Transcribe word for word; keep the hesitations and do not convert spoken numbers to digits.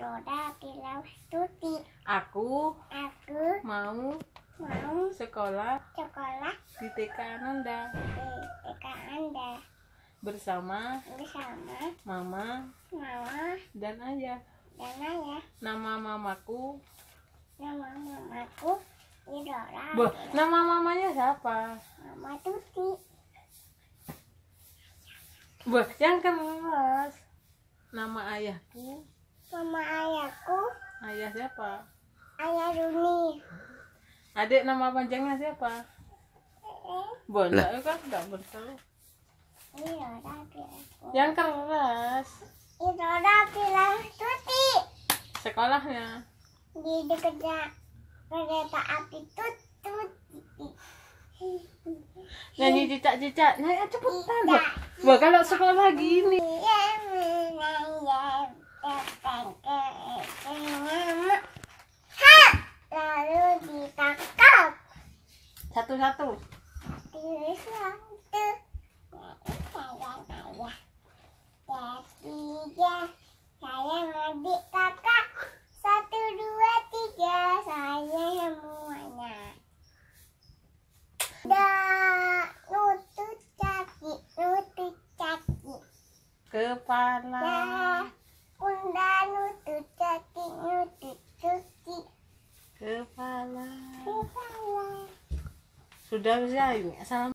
Roda bilang Tuti. Aku Aku mau mau sekolah sekolah di T K Ananda di T K Anda bersama bersama mama mama dan ayah. dan ayah. Nama mamaku, Nama mamaku Idora. Boh, nama mamanya siapa? Mama Tuti. Boh, yang keras. Nama ayahku, Mama ayahku ayah siapa? Ayah Runi. Adik nama panjangnya siapa? Eh, Boh, enggak kan enggak bersalah. Idora bilang Yang keras. Idora bilang Tuti. Sekolahnya Di dekat kereta api tut tut. nyanyi cicak-cicak. Nyanyi cepetan, Boh. Boh, kalau sekolah gini. Lalu ditangkap. Satu-satu. Tulis waktu. Saya saya. Ketiga. Saya adik kakak. Satu dua tiga. Saya semuanya. Da lutut kaki lutut kaki. Kepala. Da bunda lutut kaki lutut kaki. Kepala. Kepala. Sudah bisa ini. Assalamualaikum.